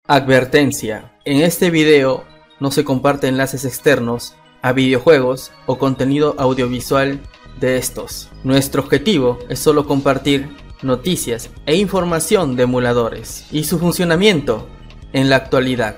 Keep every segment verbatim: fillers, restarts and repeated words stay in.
Advertencia: en este video no se comparten enlaces externos a videojuegos o contenido audiovisual de estos. Nuestro objetivo es solo compartir noticias e información de emuladores y su funcionamiento en la actualidad.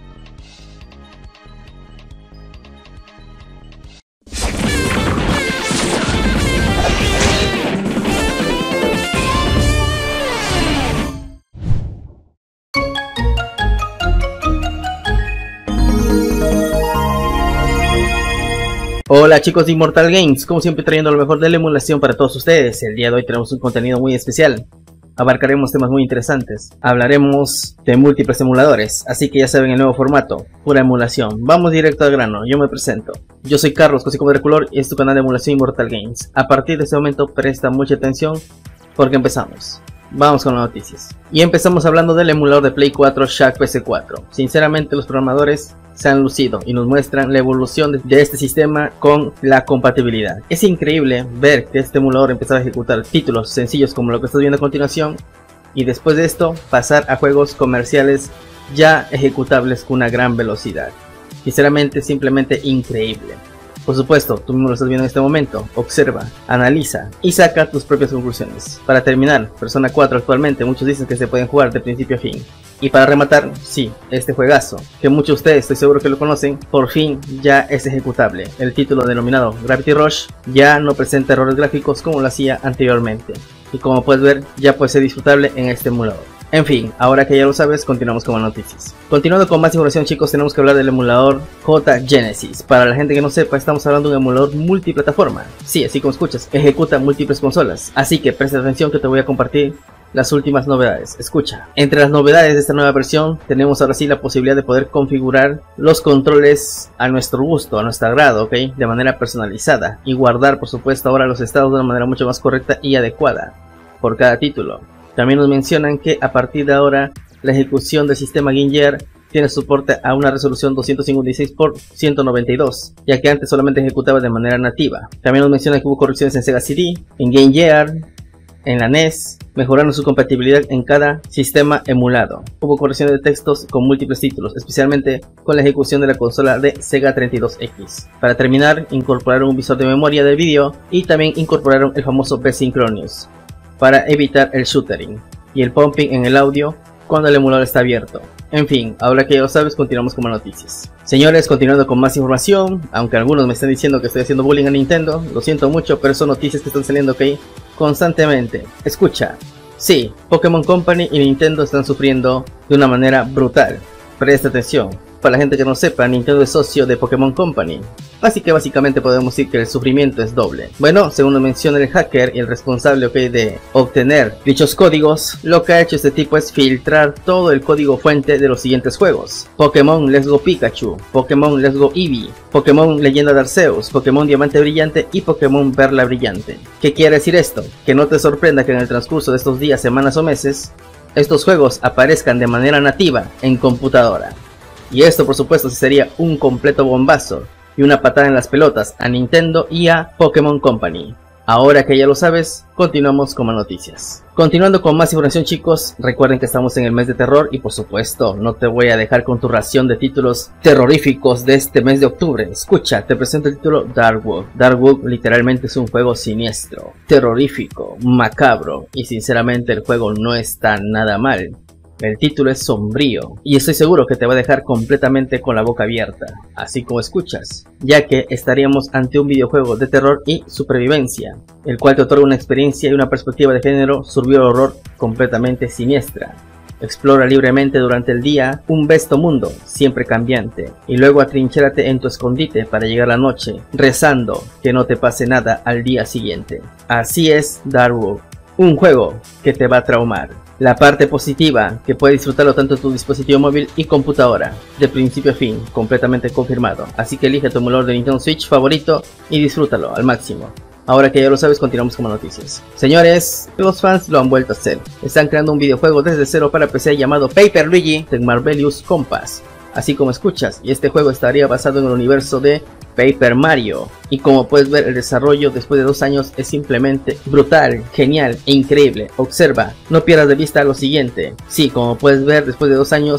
Hola chicos de Immortal Games, como siempre trayendo lo mejor de la emulación para todos ustedes. El día de hoy tenemos un contenido muy especial. Abarcaremos temas muy interesantes. Hablaremos de múltiples emuladores, así que ya saben el nuevo formato, pura emulación. Vamos directo al grano, yo me presento. Yo soy Carlos, conocido como Draculor, y es tu canal de emulación Immortal Games. A partir de este momento presta mucha atención porque empezamos. Vamos con las noticias. Y empezamos hablando del emulador de Play cuatro Shaq P C cuatro. Sinceramente los programadores se han lucido y nos muestran la evolución de, de este sistema con la compatibilidad. Es increíble ver que este emulador empezaba a ejecutar títulos sencillos como lo que estás viendo a continuación, y después de esto pasar a juegos comerciales ya ejecutables con una gran velocidad. Sinceramente simplemente increíble. Por supuesto, tú mismo lo estás viendo en este momento. Observa, analiza y saca tus propias conclusiones. Para terminar, Persona cuatro actualmente muchos dicen que se pueden jugar de principio a fin. Y para rematar, sí, este juegazo, que muchos de ustedes estoy seguro que lo conocen, por fin ya es ejecutable. El título denominado Gravity Rush ya no presenta errores gráficos como lo hacía anteriormente. Y como puedes ver, ya puede ser disfrutable en este emulador. En fin, ahora que ya lo sabes, continuamos con las noticias. Continuando con más información, chicos, tenemos que hablar del emulador J Genesis. Para la gente que no sepa, estamos hablando de un emulador multiplataforma. Sí, así como escuchas, ejecuta múltiples consolas. Así que presta atención que te voy a compartir las últimas novedades. Escucha. Entre las novedades de esta nueva versión, tenemos ahora sí la posibilidad de poder configurar los controles a nuestro gusto, a nuestro agrado, ¿ok? De manera personalizada. Y guardar, por supuesto, ahora los estados de una manera mucho más correcta y adecuada por cada título. También nos mencionan que a partir de ahora la ejecución del sistema Game Gear tiene soporte a una resolución doscientos cincuenta y seis por ciento noventa y dos, ya que antes solamente ejecutaba de manera nativa. También nos mencionan que hubo correcciones en Sega C D, en Game Gear, en la N E S, mejorando su compatibilidad en cada sistema emulado. Hubo correcciones de textos con múltiples títulos, especialmente con la ejecución de la consola de Sega treinta y dos X. Para terminar, incorporaron un visor de memoria del vídeo y también incorporaron el famoso B-Synchronous para evitar el shootering y el pumping en el audio cuando el emulador está abierto. En fin, ahora que ya lo sabes, continuamos con más noticias. Señores, continuando con más información, aunque algunos me están diciendo que estoy haciendo bullying a Nintendo, lo siento mucho, pero son noticias que están saliendo ok constantemente. Escucha, sí, Pokémon Company y Nintendo están sufriendo de una manera brutal. Presta atención. Para la gente que no sepa, Nintendo es socio de Pokémon Company, así que básicamente podemos decir que el sufrimiento es doble. Bueno, según nos menciona el hacker y el responsable okay, de obtener dichos códigos, lo que ha hecho este tipo es filtrar todo el código fuente de los siguientes juegos: Pokémon Let's Go Pikachu, Pokémon Let's Go Eevee, Pokémon Leyenda de Arceus, Pokémon Diamante Brillante y Pokémon Perla Brillante. ¿Qué quiere decir esto? Que no te sorprenda que en el transcurso de estos días, semanas o meses, estos juegos aparezcan de manera nativa en computadora. Y esto por supuesto sería un completo bombazo y una patada en las pelotas a Nintendo y a Pokémon Company. Ahora que ya lo sabes, continuamos con más noticias. Continuando con más información, chicos, recuerden que estamos en el mes de terror y por supuesto no te voy a dejar con tu ración de títulos terroríficos de este mes de octubre. Escucha, te presento el título Darkwood. Darkwood literalmente es un juego siniestro, terrorífico, macabro y sinceramente el juego no está nada mal. El título es sombrío y estoy seguro que te va a dejar completamente con la boca abierta, así como escuchas, ya que estaríamos ante un videojuego de terror y supervivencia, el cual te otorga una experiencia y una perspectiva de género survival horror completamente siniestra. Explora libremente durante el día un vasto mundo, siempre cambiante, y luego atrinchérate en tu escondite para llegar la noche, rezando que no te pase nada al día siguiente. Así es Darkwood, un juego que te va a traumar. La parte positiva, que puedes disfrutarlo tanto en tu dispositivo móvil y computadora, de principio a fin, completamente confirmado. Así que elige tu emulador de Nintendo Switch favorito y disfrútalo al máximo. Ahora que ya lo sabes, continuamos con noticias. Señores, los fans lo han vuelto a hacer. Están creando un videojuego desde cero para P C llamado Paper Luigi The Marvelous Compass. Así como escuchas, y este juego estaría basado en el universo de Paper Mario. Y como puedes ver, el desarrollo después de dos años es simplemente brutal, genial e increíble. Observa, no pierdas de vista lo siguiente. Sí, como puedes ver, después de dos años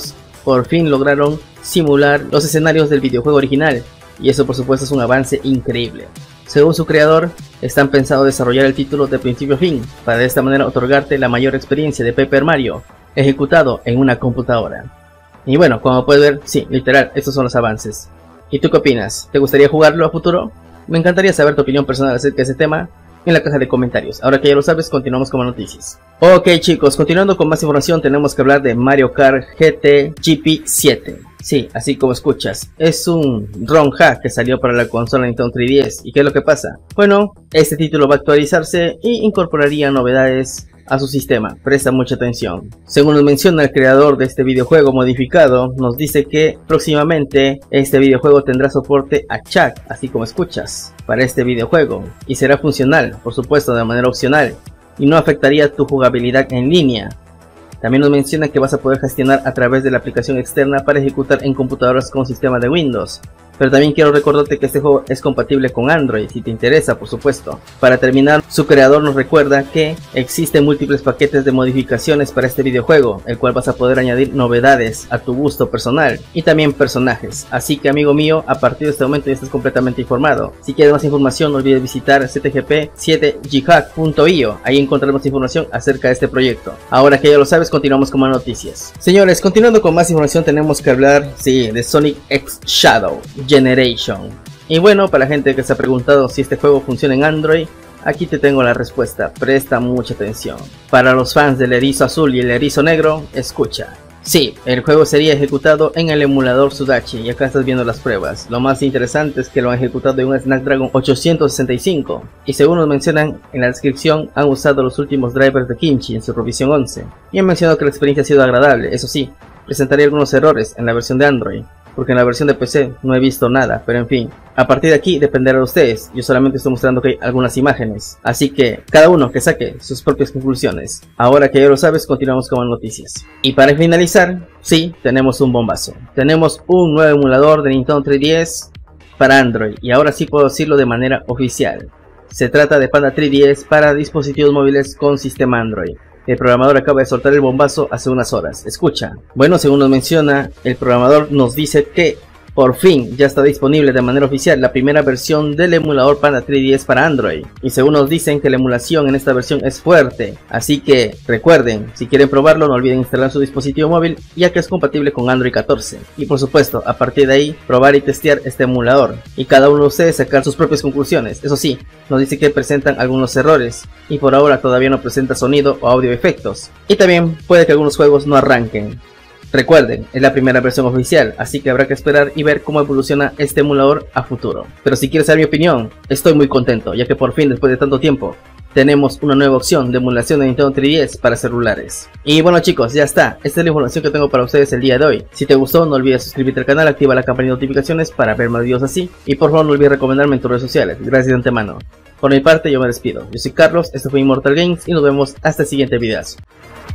por fin lograron simular los escenarios del videojuego original, y eso por supuesto es un avance increíble. Según su creador, están pensados desarrollar el título de principio a fin, para de esta manera otorgarte la mayor experiencia de Paper Mario, ejecutado en una computadora. Y bueno, como puedes ver, sí, literal, estos son los avances. ¿Y tú qué opinas? ¿Te gustaría jugarlo a futuro? Me encantaría saber tu opinión personal acerca de ese tema en la caja de comentarios. Ahora que ya lo sabes, continuamos con más noticias. Ok chicos, continuando con más información, tenemos que hablar de Mario Kart G T G P siete. Sí, así como escuchas, es un ROM hack que salió para la consola Nintendo tres D S. ¿Y qué es lo que pasa? Bueno, este título va a actualizarse y incorporaría novedades a su sistema. Presta mucha atención. Según nos menciona el creador de este videojuego modificado, nos dice que próximamente este videojuego tendrá soporte a chat, así como escuchas, para este videojuego, y será funcional, por supuesto de manera opcional, y no afectaría tu jugabilidad en línea. También nos menciona que vas a poder gestionar a través de la aplicación externa para ejecutar en computadoras con sistema de Windows. Pero también quiero recordarte que este juego es compatible con Android, si te interesa, por supuesto. Para terminar, su creador nos recuerda que existen múltiples paquetes de modificaciones para este videojuego, el cual vas a poder añadir novedades a tu gusto personal y también personajes. Así que amigo mío, a partir de este momento ya estás completamente informado. Si quieres más información, no olvides visitar c t g p siete g hack punto i o, ahí encontraremos información acerca de este proyecto. Ahora que ya lo sabes, continuamos con más noticias. Señores, continuando con más información, tenemos que hablar, sí, de Sonic X Shadow Generation. Y bueno, para la gente que se ha preguntado si este juego funciona en Android, aquí te tengo la respuesta, presta mucha atención. Para los fans del erizo azul y el erizo negro, escucha. Sí, el juego sería ejecutado en el emulador Sudachi, y acá estás viendo las pruebas. Lo más interesante es que lo han ejecutado en un Snapdragon ochocientos sesenta y cinco, y según nos mencionan en la descripción, han usado los últimos drivers de Kimchi en su revisión once, y han mencionado que la experiencia ha sido agradable. Eso sí, presentaría algunos errores en la versión de Android, porque en la versión de P C no he visto nada, pero en fin, a partir de aquí dependerá de ustedes. Yo solamente estoy mostrando que hay algunas imágenes, así que cada uno que saque sus propias conclusiones. Ahora que ya lo sabes, continuamos con más noticias. Y para finalizar, sí, tenemos un bombazo. Tenemos un nuevo emulador de Nintendo tres D S para Android, y ahora sí puedo decirlo de manera oficial. Se trata de Panda tres D S para dispositivos móviles con sistema Android. El programador acaba de soltar el bombazo hace unas horas. Escucha. Bueno, según nos menciona, el programador nos dice que por fin ya está disponible de manera oficial la primera versión del emulador Panda tres D S para Android. Y según nos dicen que la emulación en esta versión es fuerte. Así que recuerden, si quieren probarlo no olviden instalar su dispositivo móvil, ya que es compatible con Android catorce. Y por supuesto, a partir de ahí, probar y testear este emulador. Y cada uno de ustedes sacar sus propias conclusiones. Eso sí, nos dice que presentan algunos errores. Y por ahora todavía no presenta sonido o audio efectos. Y también puede que algunos juegos no arranquen. Recuerden, es la primera versión oficial, así que habrá que esperar y ver cómo evoluciona este emulador a futuro. Pero si quieres saber mi opinión, estoy muy contento, ya que por fin, después de tanto tiempo, tenemos una nueva opción de emulación de Nintendo tres D S para celulares. Y bueno chicos, ya está, esta es la información que tengo para ustedes el día de hoy. Si te gustó, no olvides suscribirte al canal, activa la campanita de notificaciones para ver más videos así, y por favor no olvides recomendarme en tus redes sociales. Gracias de antemano. Por mi parte yo me despido, yo soy Carlos, esto fue Immortal Games y nos vemos hasta el siguiente videazo.